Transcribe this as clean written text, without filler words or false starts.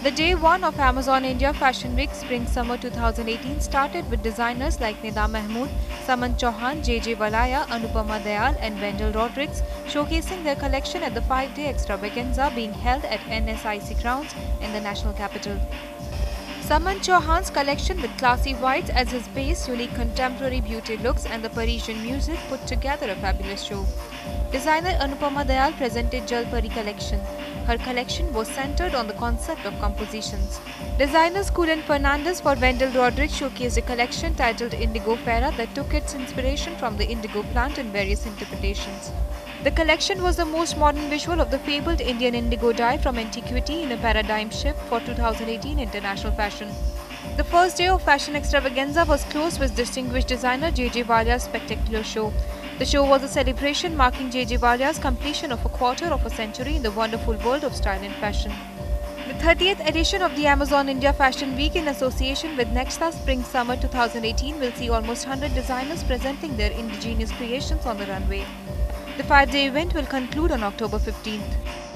The day one of Amazon India Fashion Week Spring-Summer 2018 started with designers like Nida Mahmood, Samant Chauhan, JJ Valaya, Anupama Dayal and Wendell Rodrigues showcasing their collection at the 5-day extravaganza being held at NSIC grounds in the national capital. Samant Chauhan's collection with classy whites as his base, unique contemporary beauty looks and the Parisian music put together a fabulous show. Designer Anupama Dayal presented Jal Pari collection. Her collection was centered on the concept of compositions. Designers Cullen Fernandez for Wendell Rodrigues showcased a collection titled Indigo Fera that took its inspiration from the indigo plant in various interpretations. The collection was the most modern visual of the fabled Indian indigo dye from antiquity in a paradigm shift for 2018 international fashion. The first day of fashion extravaganza was closed with distinguished designer JJ Valya's spectacular show. The show was a celebration marking JJ Valya's completion of a quarter of a century in the wonderful world of style and fashion. The 30th edition of the Amazon India Fashion Week in association with Nexta Spring Summer 2018 will see almost 100 designers presenting their indigenous creations on the runway. The 5-day event will conclude on October 15th.